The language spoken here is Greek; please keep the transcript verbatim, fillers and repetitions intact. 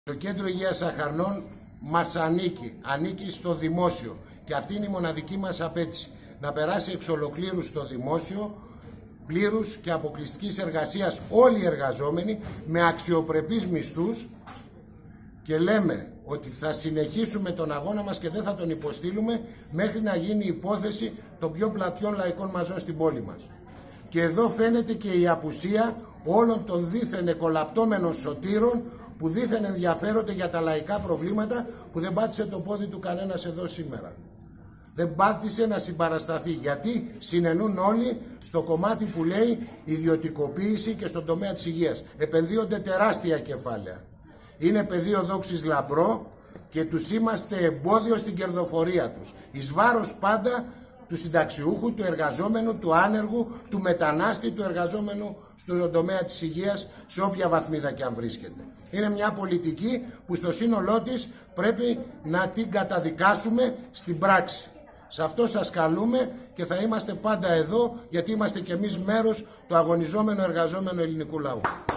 Το Κέντρο Υγείας Αχαρνών μας ανήκει, ανήκει στο δημόσιο και αυτή είναι η μοναδική μας απέτηση. Να περάσει εξ ολοκλήρου στο δημόσιο, πλήρους και αποκλειστικής εργασίας όλοι οι εργαζόμενοι με αξιοπρεπείς μισθούς, και λέμε ότι θα συνεχίσουμε τον αγώνα μας και δεν θα τον υποστείλουμε μέχρι να γίνει υπόθεση των πιο πλατιών λαϊκών μαζών στην πόλη μας. Και εδώ φαίνεται και η απουσία όλων των δίθεν εκολαπτώμενων σωτήρων που δίθεν ενδιαφέρονται για τα λαϊκά προβλήματα, που δεν πάτησε το πόδι του κανένας εδώ σήμερα. Δεν πάτησε να συμπαρασταθεί, γιατί συνενούν όλοι στο κομμάτι που λέει ιδιωτικοποίηση και στον τομέα της υγείας. Επενδύονται τεράστια κεφάλαια. Είναι πεδίο δόξης λαμπρό και τους είμαστε εμπόδιο στην κερδοφορία τους. Εις βάρος πάντα του συνταξιούχου, του εργαζόμενου, του άνεργου, του μετανάστη, του εργαζόμενου στον τομέα της υγείας, σε όποια βαθμίδα και αν βρίσκεται. Είναι μια πολιτική που στο σύνολό της πρέπει να την καταδικάσουμε στην πράξη. Σε αυτό σας καλούμε και θα είμαστε πάντα εδώ, γιατί είμαστε κι εμείς μέρος του αγωνιζόμενου εργαζόμενου ελληνικού λαού.